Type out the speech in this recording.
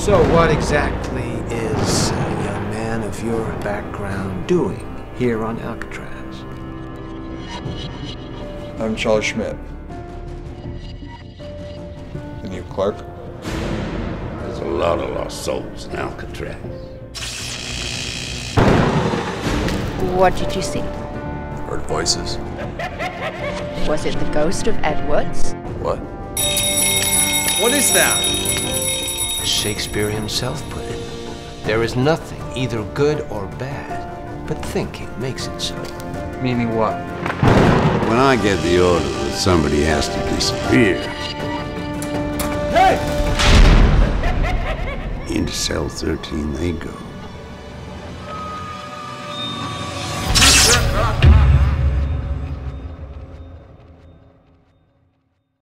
So what exactly is a young man of your background doing here on Alcatraz? I'm Charles Schmidt. The new clerk. There's a lot of lost souls in Alcatraz. What did you see? Heard voices. Was it the ghost of Edwards? What? What is that? As Shakespeare himself put it, there is nothing either good or bad, but thinking makes it so. Meaning what? When I get the order that somebody has to disappear, Hey! into cell 13 they go.